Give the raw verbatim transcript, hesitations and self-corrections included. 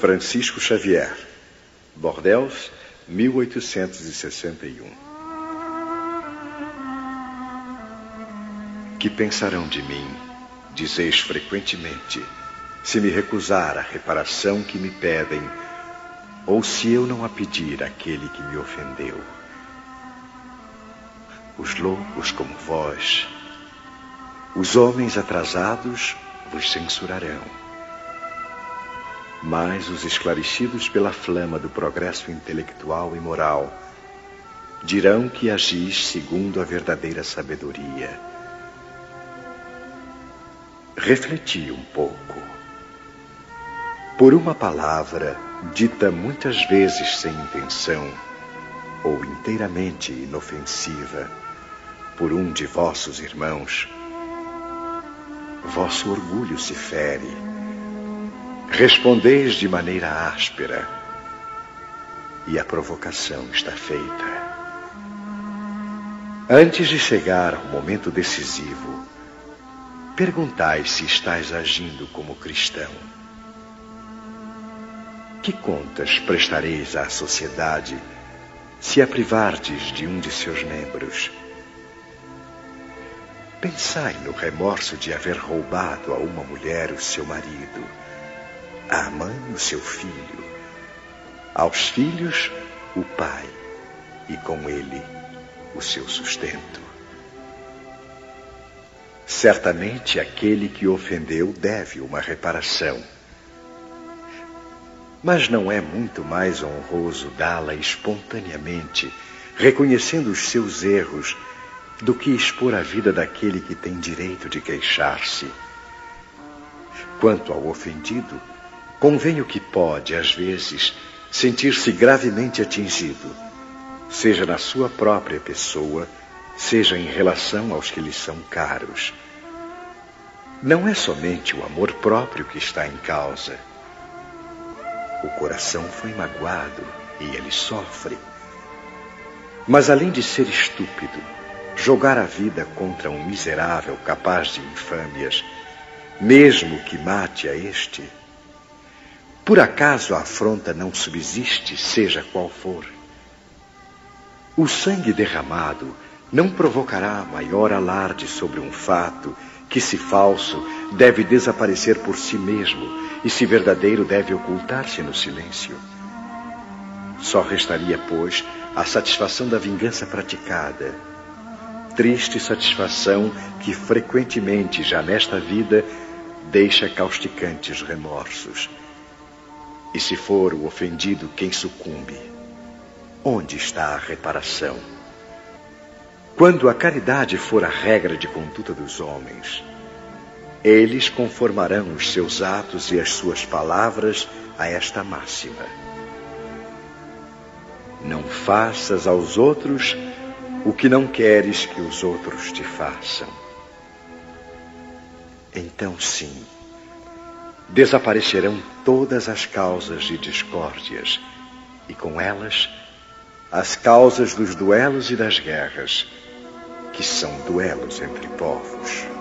Francisco Xavier, Bordeaux, mil oitocentos e sessenta e um. Que pensarão de mim, dizeis frequentemente, se me recusar a reparação que me pedem, ou se eu não a pedir àquele que me ofendeu? Os loucos como vós, os homens atrasados vos censurarão, mas os esclarecidos pela flama do progresso intelectual e moral dirão que agis segundo a verdadeira sabedoria. Refleti um pouco. Por uma palavra dita muitas vezes sem intenção, ou inteiramente inofensiva, por um de vossos irmãos, vosso orgulho se fere. Respondeis de maneira áspera, e a provocação está feita. Antes de chegar ao momento decisivo, perguntai se estáis agindo como cristão. Que contas prestareis à sociedade se a privardes de um de seus membros? Pensai no remorso de haver roubado a uma mulher o seu marido, à mãe o seu filho, aos filhos o pai, e com ele o seu sustento. Certamente aquele que ofendeu deve uma reparação. Mas não é muito mais honroso dá-la espontaneamente, reconhecendo os seus erros, do que expor a vida daquele que tem direito de queixar-se? Quanto ao ofendido, convenho que pode, às vezes, sentir-se gravemente atingido, seja na sua própria pessoa, seja em relação aos que lhe são caros. Não é somente o amor próprio que está em causa. O coração foi magoado e ele sofre. Mas além de ser estúpido, jogar a vida contra um miserável capaz de infâmias, mesmo que mate a este, por acaso a afronta não subsiste, seja qual for? O sangue derramado não provocará maior alarde sobre um fato que, se falso, deve desaparecer por si mesmo e, se verdadeiro, deve ocultar-se no silêncio. Só restaria, pois, a satisfação da vingança praticada, triste satisfação que frequentemente, já nesta vida, deixa causticantes remorsos. E se for o ofendido quem sucumbe, onde está a reparação? Quando a caridade for a regra de conduta dos homens, eles conformarão os seus atos e as suas palavras a esta máxima: não faças aos outros o que não queres que os outros te façam. Então, sim, desaparecerão todas as causas de discórdias e, com elas, as causas dos duelos e das guerras, que são duelos entre povos.